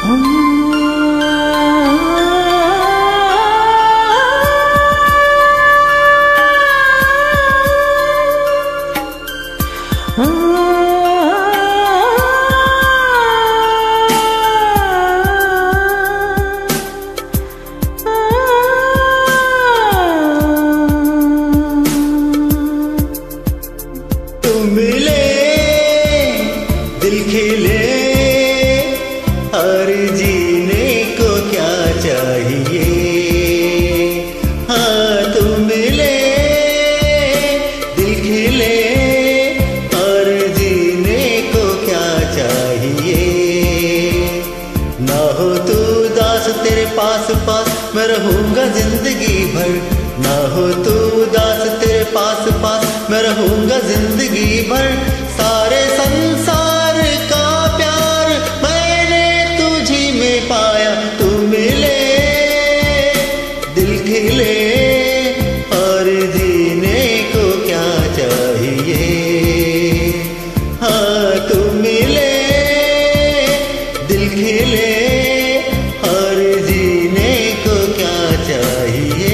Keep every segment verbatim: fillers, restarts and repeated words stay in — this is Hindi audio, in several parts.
मिले दिल खिले और जीने को क्या चाहिए। हाँ तुम मिले दिल खिले और जीने को क्या चाहिए। ना हो तू उदास तेरे पास पास मैं रहूंगा जिंदगी भर। ना हो तू उदास तेरे पास पास मैं रहूंगा जिंदगी भर। सारे संसार का प्यार मैंने तुझी में पाया। तू मिले दिल खिले और जीने को क्या चाहिए। हाँ तू मिले दिल खिले और जीने को क्या चाहिए।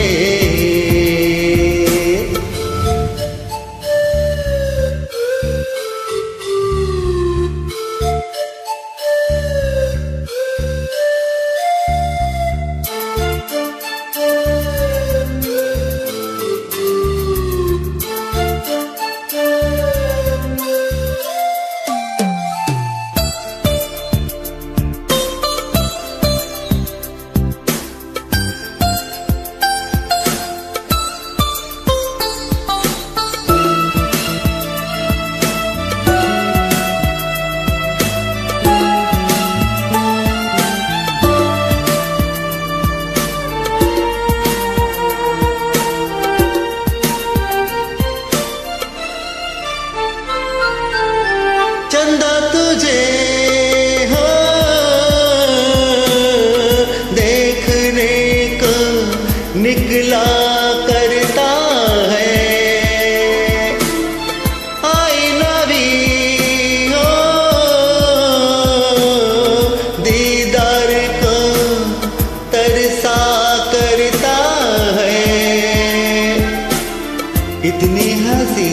चंदा तुझे हो देखने को निकला करता है। आईना भी हो दीदार को तरसा करता है। इतनी हंसी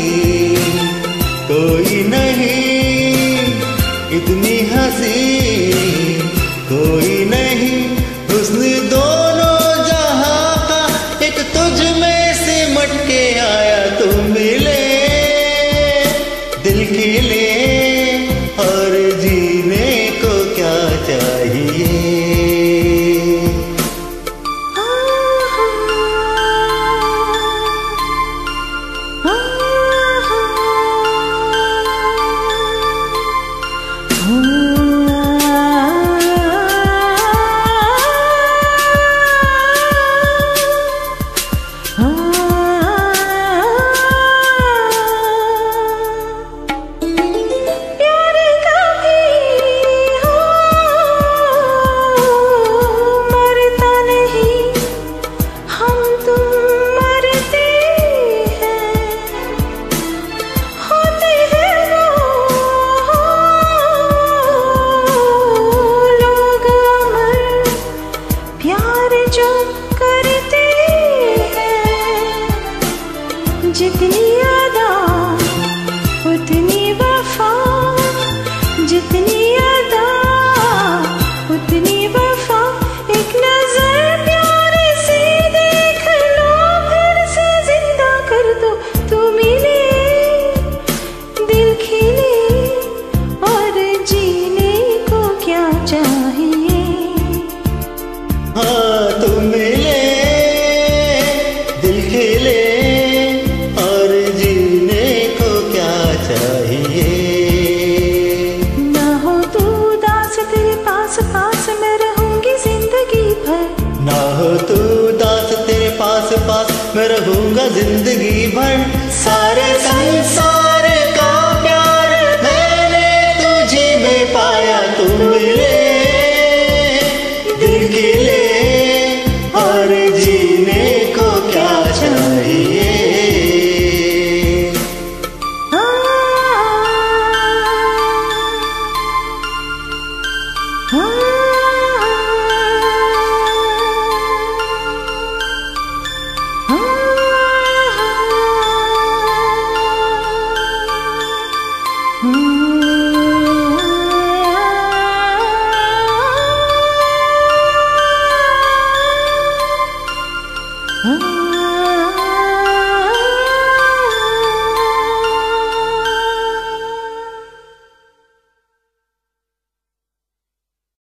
कोई नहीं, इतनी हंसी कोई नहीं। हुस्न दोनों जहां का एक तुझ में सिमट के आया। तुम मिले दिल खिले और जीने को क्या चाहिए। जितनी अदा उतनी वफा, जितनी अदा उतनी वफा। एक नजर प्यार से देख लो फिर से जिंदा कर दो। तू मिले दिल खिले और जीने को क्या चाहिए। हाँ तू मिले दिल खिले ना हो तू उदास तेरे पास पास मैं रहूंगी जिंदगी भर। ना हो तू उदास तेरे पास पास मैं रहूंगा जिंदगी भर। सारे संसार